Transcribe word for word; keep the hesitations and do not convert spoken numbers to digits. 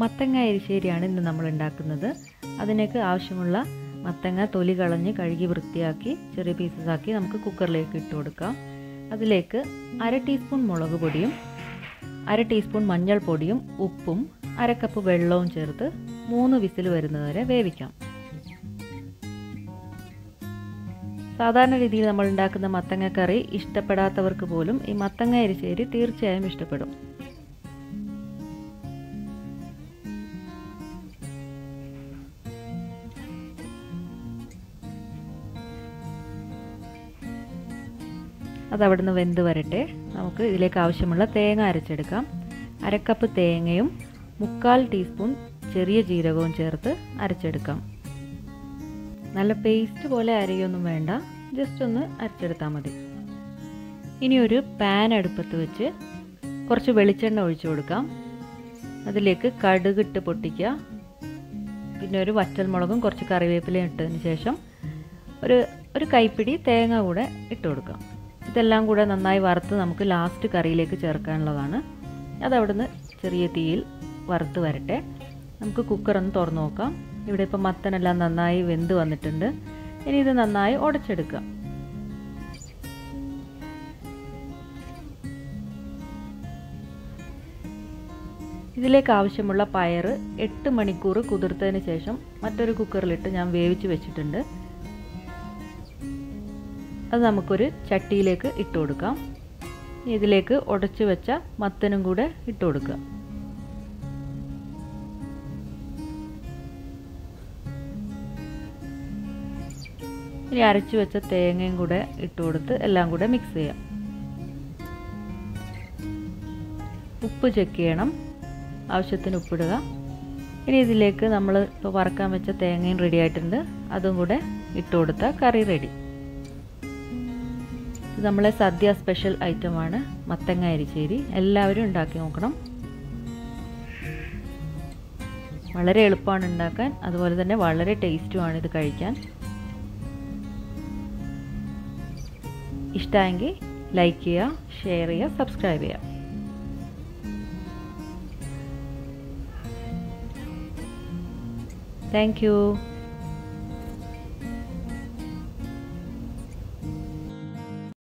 മത്തങ്ങ എരിശ്ശേരിയാണ് ഇന്ന് നമ്മൾ ഉണ്ടാക്കുന്നത്. അതിനേക്ക് ആവശ്യമുള്ള മത്തങ്ങ തൊലി കളഞ്ഞ് കഴുകി വൃത്തിയാക്കി ചെറിയ പീസസ് ആക്കി നമുക്ക് കുക്കറിലേക്ക് ഇട്ട് കൊടുക്കാം. അതിലേക്ക് അര ടീസ്പൂൺ മുളക് പൊടിയും അര ടീസ്പൂൺ മഞ്ഞൾപ്പൊടിയും ഉപ്പും അര കപ്പ് വെള്ളവും ചേർത്ത് മൂന്ന് വിസിൽ വരുന്നതുവരെ വേവിക്കാം. സാധാരണ രീതിയിൽ നമ്മൾ ഉണ്ടാക്കുന്ന മത്തങ്ങ കറി ഇഷ്ടപ്പെടാത്തവർക്ക് പോലും ഈ മത്തങ്ങ എരിശ്ശേരി തീർച്ചയായും ഇഷ്ടപ്പെടും. അതവിടുന്ന് വെന്ത് വരട്ടെ. നമുക്ക് ഇതിലേക്ക് ആവശ്യമുള്ള തേങ്ങ അരച്ചെടുക്കാം. അരക്കപ്പ് തേങ്ങയും മുക്കാൽ ടീസ്പൂൺ ചെറിയ ജീരകവും ചേർത്ത് അരച്ചെടുക്കാം. നല്ല പേസ്റ്റ് പോലെ അരയൊന്നും വേണ്ട, ജസ്റ്റ് ഒന്ന് അരച്ചെടുത്താൽ മതി. ഇനി ഒരു പാൻ അടുപ്പത്ത് വെച്ച് കുറച്ച് വെളിച്ചെണ്ണ ഒഴിച്ചു കൊടുക്കാം. അതിലേക്ക് കടുകിട്ട് പൊട്ടിക്കുക. പിന്നെ ഒരു വറ്റൽമുളകും കുറച്ച് കറിവേപ്പിലയും ഇട്ടതിന് ശേഷം ഒരു ഒരു കൈപ്പിടി തേങ്ങ കൂടെ ഇട്ട് കൊടുക്കാം. ഇതെല്ലാം കൂടെ നന്നായി വറുത്ത് നമുക്ക് ലാസ്റ്റ് കറിയിലേക്ക് ചേർക്കാനുള്ളതാണ്. അതവിടുന്ന് ചെറിയ തീയിൽ വറുത്ത് വരട്ടെ. നമുക്ക് കുക്കറൊന്ന് തുറന്നു നോക്കാം. ഇവിടെ ഇപ്പോൾ മത്തനെല്ലാം നന്നായി വെന്ത് വന്നിട്ടുണ്ട്. ഇനി ഇത് നന്നായി ഉടച്ചെടുക്കുക. ഇതിലേക്ക് ആവശ്യമുള്ള പയർ എട്ട് മണിക്കൂർ കുതിർത്തതിന് ശേഷം മറ്റൊരു കുക്കറിലിട്ട് ഞാൻ വേവിച്ച് വെച്ചിട്ടുണ്ട്. അത് നമുക്കൊരു ചട്ടിയിലേക്ക് ഇട്ട് കൊടുക്കാം. ഇതിലേക്ക് ഉടച്ചു വെച്ച മത്തനും കൂടെ ഇട്ട് കൊടുക്കുക. ഇനി അരച്ചു വെച്ച തേങ്ങയും കൂടെ ഇട്ട് കൊടുത്ത് എല്ലാം കൂടെ മിക്സ് ചെയ്യാം. ഉപ്പ് ചെക്ക് ചെയ്യണം, ആവശ്യത്തിന് ഉപ്പിടുക. ഇനി ഇതിലേക്ക് നമ്മൾ ഇപ്പോൾ വറക്കാൻ വെച്ച തേങ്ങയും റെഡി ആയിട്ടുണ്ട്. അതും കൂടെ ഇട്ട് കൊടുത്താൽ കറി റെഡി. ഇത് നമ്മളെ സദ്യ സ്പെഷ്യൽ ഐറ്റമാണ് മത്തങ്ങ എരിശ്ശേരി. എല്ലാവരും ഉണ്ടാക്കി നോക്കണം. വളരെ എളുപ്പമാണ് ഉണ്ടാക്കാൻ, അതുപോലെ തന്നെ വളരെ ടേസ്റ്റുമാണ് ഇത് കഴിക്കാൻ. ഇഷ്ടമായെങ്കിൽ ലൈക്ക് ചെയ്യുക, ഷെയർ ചെയ്യുക, സബ്സ്ക്രൈബ് ചെയ്യുക. Thank U.